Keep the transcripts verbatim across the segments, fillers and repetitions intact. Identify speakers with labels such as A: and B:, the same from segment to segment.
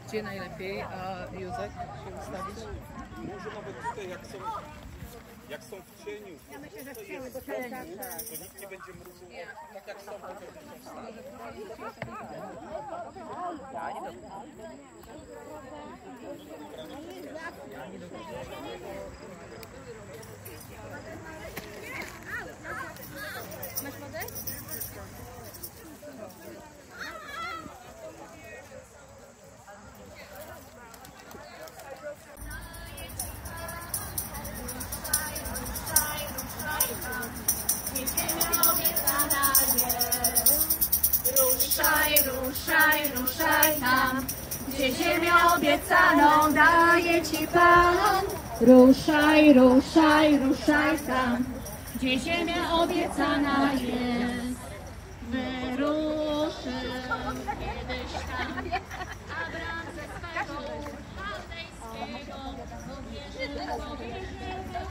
A: Gdzie najlepiej, a Józek się ustawić?
B: Może nawet tutaj, jak są, jak są w cieniu, ja myślę, że w cieniu, bo to nikt nie będzie mrużył, tak jak są, to będą stać.
C: Masz wodę?
D: Ruszaj, ruszaj, ruszaj tam, gdzie ziemię obiecaną daje Ci Pan. Ruszaj, ruszaj, ruszaj tam, gdzie ziemia obiecana jest. Wyruszył kiedyś tam Abram ze swego chaldejskiego, powierzył sobie, że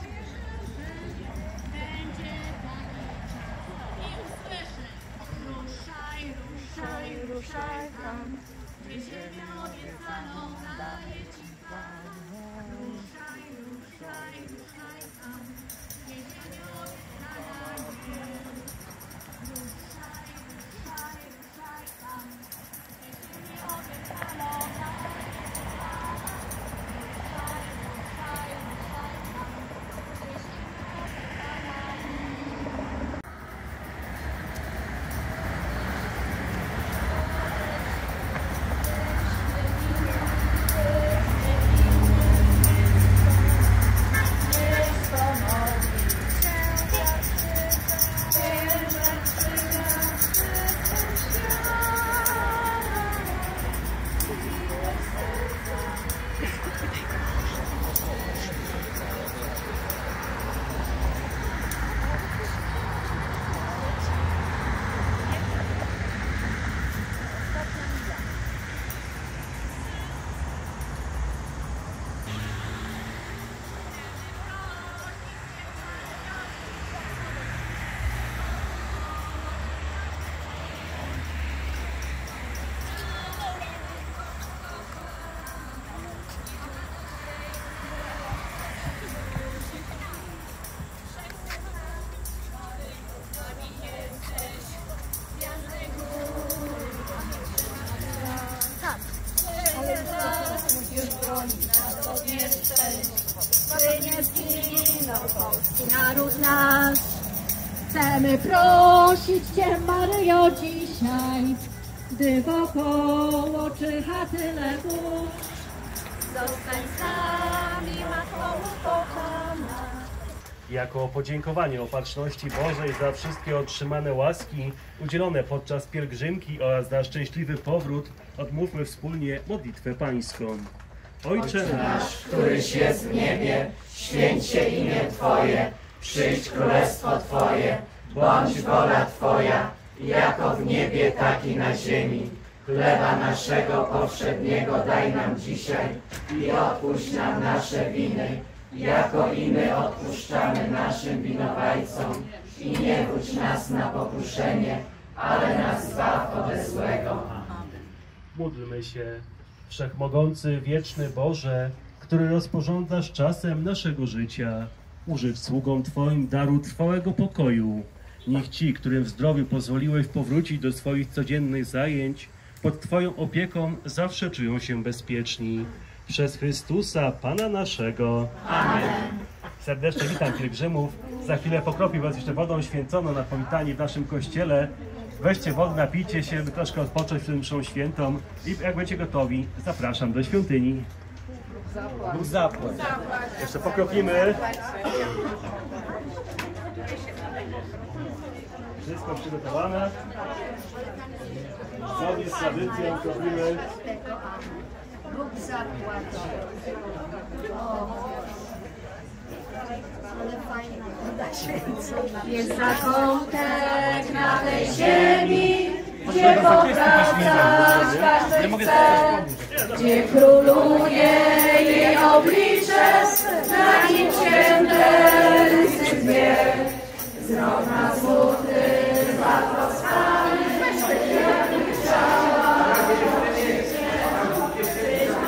D: będzie tak i usłyszy. Ruszaj, ruszaj, ruszaj tam, gdzie ziemię obiecaną daje Ci Pan. Ruszaj, ruszaj, ruszaj tam, gdzie ziemię obiecaną jest. Ruszaj, ruszaj, ruszaj tam, gdzie ziemię obiecaną daje Ci Pan. Ruszaj, ruszaj, ruszaj tam, gdzie ziemię obiecaną jest. Naród nasz, chcemy prosić Cię, Maryjo, dzisiaj, gdy wokoło czyha tyle burz, zostań z nami, Matko ukochana.
E: Jako podziękowanie Opatrzności Bożej za wszystkie otrzymane łaski udzielone podczas pielgrzymki oraz za szczęśliwy powrót, odmówmy wspólnie modlitwę pańską. Ojcze nasz,
F: któryś jest w niebie, święć się imię Twoje, przyjdź królestwo Twoje, bądź wola Twoja, jako w niebie, tak i na ziemi. Chleba naszego powszedniego daj nam dzisiaj i odpuść nam nasze winy, jako i my odpuszczamy naszym winowajcom. I nie wódź nas na pokuszenie, ale nas zbaw ode złego.
E: Módlmy się. Wszechmogący, wieczny Boże, który rozporządzasz czasem naszego życia, użycz sługom Twoim daru trwałego pokoju. Niech ci, którym w zdrowiu pozwoliłeś powrócić do swoich codziennych zajęć, pod Twoją opieką zawsze czują się bezpieczni. Przez Chrystusa, Pana naszego. Amen. Serdecznie witam pielgrzymów. Za chwilę pokropi Was jeszcze wodą święconą na powitanie w naszym kościele. Weźcie wodę, napijcie się, by troszkę odpocząć przed mszą świętą i jak będziecie gotowi, zapraszam do świątyni. Bóg zapłać. Jeszcze pokropimy. Wszystko przygotowane. Zgodnie z tradycją kropimy.
D: Bóg zapłać. Jest zakątek na tej ziemi, gdzie powracasz każdy chce, gdzie króluje jej oblicze, na nim święte rysy dwie. Wzrok na złoty, zatroskany, ciała,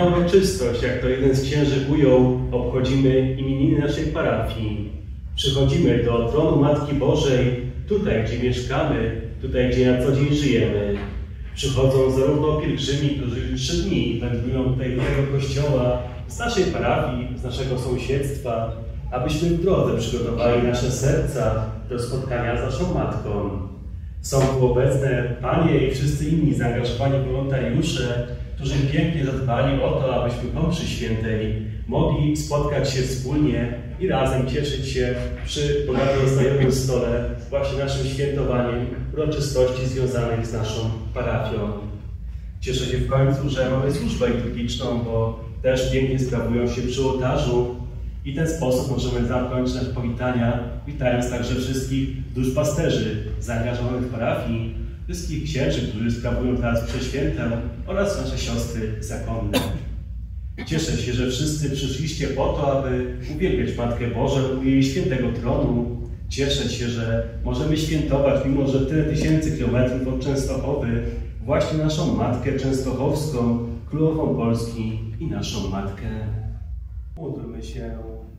E: Piękna uroczystość, jak to jeden z księży ujął, obchodzimy imieniny naszej parafii. Przychodzimy do tronu Matki Bożej, tutaj gdzie mieszkamy, tutaj gdzie na co dzień żyjemy. Przychodzą zarówno pielgrzymi, którzy trzy dni wędrują tutaj do tego kościoła, z naszej parafii, z naszego sąsiedztwa, abyśmy w drodze przygotowali nasze serca do spotkania z naszą Matką. Są tu obecne panie i wszyscy inni zaangażowani wolontariusze, którzy pięknie zadbali o to, abyśmy po mszy świętej mogli spotkać się wspólnie i razem cieszyć się przy bogato ozdobionym stole właśnie naszym świętowaniem uroczystości związanych z naszą parafią. Cieszę się w końcu, że mamy służbę liturgiczną, bo też pięknie sprawują się przy ołtarzu i w ten sposób możemy zamknąć nasze powitania, witając także wszystkich duszpasterzy zaangażowanych w parafii, wszystkich księży, którzy sprawują teraz przeświętę oraz nasze siostry zakonne. Cieszę się, że wszyscy przyszliście po to, aby uwielbiać Matkę Bożą u jej świętego tronu. Cieszę się, że możemy świętować, mimo że tyle tysięcy kilometrów od Częstochowy, właśnie naszą Matkę Częstochowską, Królową Polski i naszą Matkę. Módlmy się.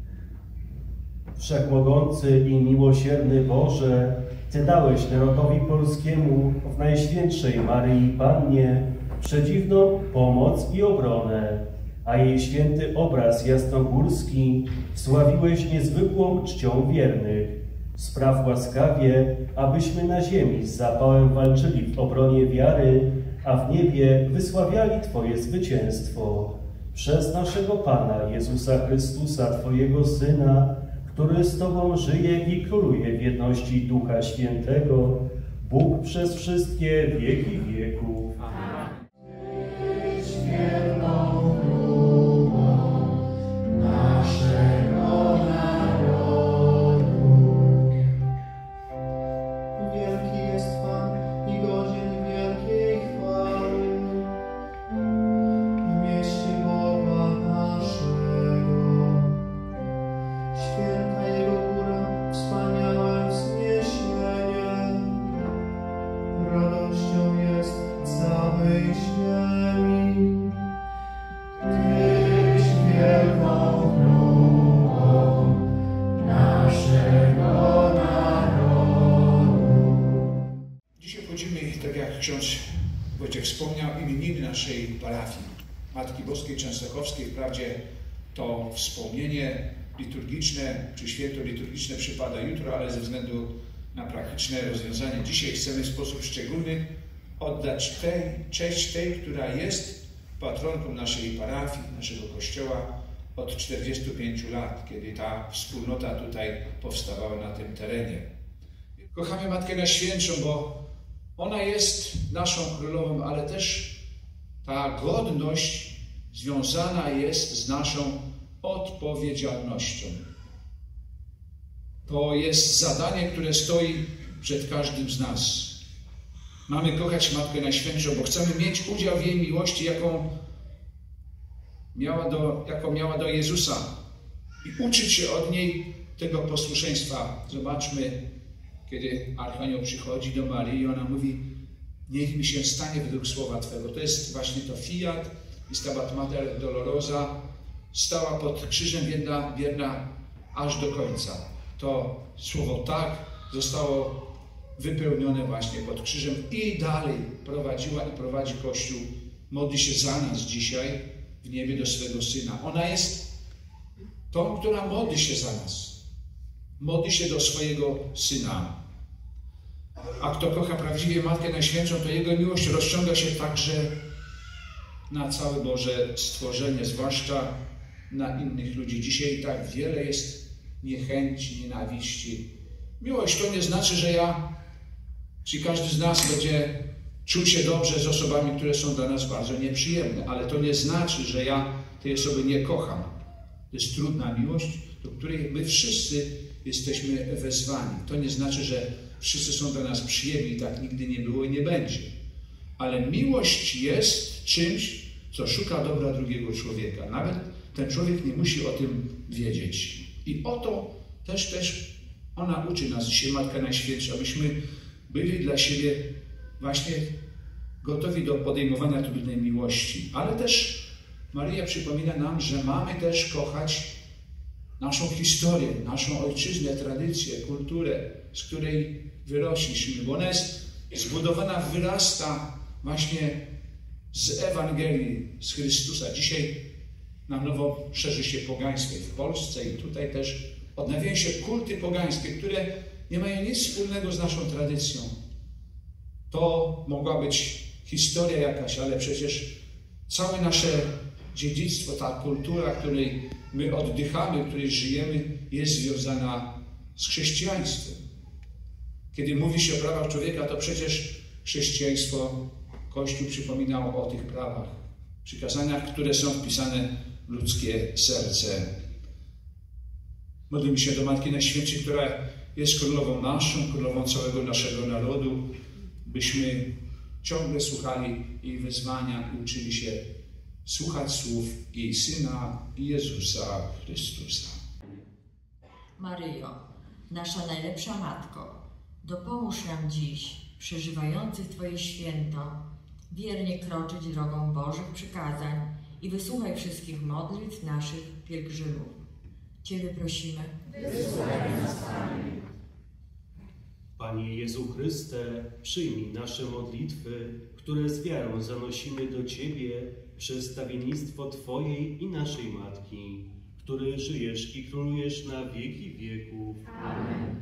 E: Wszechmogący i miłosierny Boże, Ty dałeś narodowi polskiemu w Najświętszej Maryi Pannie przedziwną pomoc i obronę, a jej święty obraz jasnogórski wsławiłeś niezwykłą czcią wiernych. Spraw łaskawie, abyśmy na ziemi z zapałem walczyli w obronie wiary, a w niebie wysławiali Twoje zwycięstwo. Przez naszego Pana Jezusa Chrystusa, Twojego Syna, który z Tobą żyje i króluje w jedności Ducha Świętego, Bóg przez wszystkie wieki wieków.
C: Ksiądz Wojciech wspomniał, imieniny naszej parafii Matki Boskiej Częstochowskiej. Wprawdzie to wspomnienie liturgiczne, czy święto liturgiczne przypada jutro, ale ze względu na praktyczne rozwiązanie dzisiaj chcemy w sposób szczególny oddać tej, cześć tej, która jest patronką naszej parafii, naszego kościoła od czterdziestu pięciu lat, kiedy ta wspólnota tutaj powstawała na tym terenie. Kochamy Matkę Najświętszą, bo ona jest naszą królową, ale też ta godność związana jest z naszą odpowiedzialnością. To jest zadanie, które stoi przed każdym z nas. Mamy kochać Matkę Najświętszą, bo chcemy mieć udział w jej miłości, jaką miała do, jaką miała do Jezusa i uczyć się od niej tego posłuszeństwa. Zobaczmy, kiedy Archanioł przychodzi do Maryi i ona mówi: niech mi się stanie według słowa Twego. To jest właśnie to fiat i Stabat Mater Dolorosa, stała pod krzyżem wierna, wierna aż do końca. To słowo tak zostało wypełnione właśnie pod krzyżem i dalej prowadziła i prowadzi Kościół. Modli się za nas dzisiaj w niebie do swego Syna. Ona jest tą, która modli się za nas. Modli się do swojego Syna. A kto kocha prawdziwie Matkę Najświętszą, to jego miłość rozciąga się także na całe Boże stworzenie, zwłaszcza na innych ludzi. Dzisiaj tak wiele jest niechęci, nienawiści. Miłość to nie znaczy, że ja, czy każdy z nas będzie czuł się dobrze z osobami, które są dla nas bardzo nieprzyjemne, ale to nie znaczy, że ja tej osoby nie kocham. To jest trudna miłość, do której my wszyscy jesteśmy wezwani. To nie znaczy, że wszyscy są dla nas przyjemni, tak nigdy nie było i nie będzie. Ale miłość jest czymś, co szuka dobra drugiego człowieka. Nawet ten człowiek nie musi o tym wiedzieć. I o to też, też ona uczy nas dzisiaj, Matka Najświętsza, abyśmy byli dla siebie właśnie gotowi do podejmowania trudnej miłości, ale też Maryja przypomina nam, że mamy też kochać naszą historię, naszą ojczyznę, tradycję, kulturę, z której wyrośliśmy, bo ona jest zbudowana, wyrasta właśnie z Ewangelii, z Chrystusa. Dzisiaj na nowo szerzy się pogaństwo w Polsce i tutaj też odnawiają się kulty pogańskie, które nie mają nic wspólnego z naszą tradycją. To mogła być historia jakaś, ale przecież całe nasze dziedzictwo, ta kultura, której my oddychamy, w której żyjemy, jest związana z chrześcijaństwem. Kiedy mówi się o prawach człowieka, to przecież chrześcijaństwo, Kościół przypominał o tych prawach, przykazaniach, które są wpisane w ludzkie serce. Modlimy się do Matki Najświętszej, która jest królową naszą, królową całego naszego narodu, byśmy ciągle słuchali jej wezwania i uczyli się słuchać słów jej Syna Jezusa Chrystusa.
G: Maryjo, nasza najlepsza Matko, dopomóż nam dziś, przeżywających Twoje święto, wiernie kroczyć drogą Bożych przykazań i wysłuchaj wszystkich modlitw naszych pielgrzymów. Ciebie prosimy.
E: Wysłuchaj nas, Panie. Panie Jezu Chryste, przyjmij nasze modlitwy, które z wiarą zanosimy do Ciebie przez stawiennictwo Twojej i naszej Matki, który żyjesz i królujesz na wieki wieków.
F: Amen.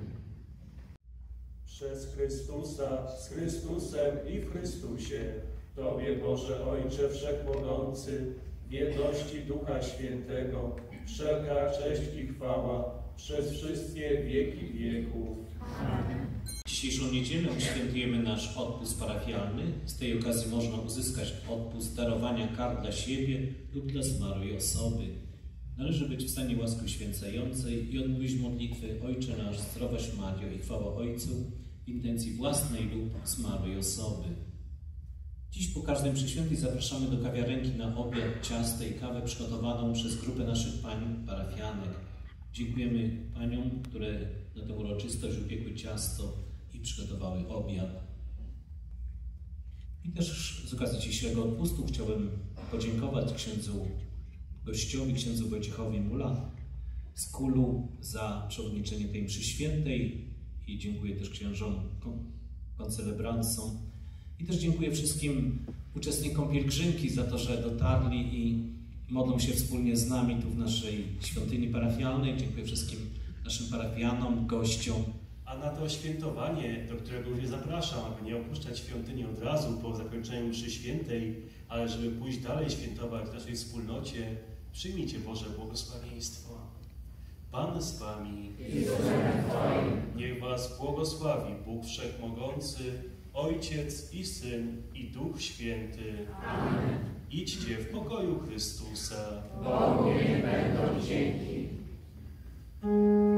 E: Przez Chrystusa, z Chrystusem i w Chrystusie, Tobie, Boże Ojcze Wszechmogący, w jedności Ducha Świętego, wszelka cześć i chwała przez wszystkie wieki wieków.
F: Amen.
H: Dzisiejszą niedzielę świętujemy nasz odpust parafialny. Z tej okazji można uzyskać odpust darowania kar dla siebie lub dla zmarłej osoby. Należy być w stanie łaski uświęcającej i odmówić modlitwy Ojcze nasz, zdrowaś Mario i chwała Ojcu w intencji własnej lub zmarłej osoby. Dziś po każdym mszy świętej zapraszamy do kawiarenki na obiad, ciasto i kawę przygotowaną przez grupę naszych pań parafianek. Dziękujemy paniom, które na tę uroczystość upiekły ciasto i przygotowały obiad. I też z okazji dzisiejszego odpustu chciałbym podziękować księdzu gościowi, księdzu Wojciechowi Mula z Kulu za przewodniczenie tej mszy świętej i dziękuję też księżom koncelebrancom. I też dziękuję wszystkim uczestnikom pielgrzymki za to, że dotarli i modlą się wspólnie z nami tu w naszej świątyni parafialnej. Dziękuję wszystkim naszym parafianom, gościom.
E: A na to świętowanie, do którego już zapraszam, aby nie opuszczać świątyni od razu po zakończeniu mszy świętej, ale żeby pójść dalej świętować w naszej wspólnocie, przyjmijcie Boże błogosławieństwo. Pan z Wami.
F: I z duchem Twoim.
E: Niech Was błogosławi Bóg Wszechmogący, Ojciec i Syn i Duch Święty.
F: Amen.
E: Idźcie w pokoju Chrystusa.
F: Bogu niech będą dzięki.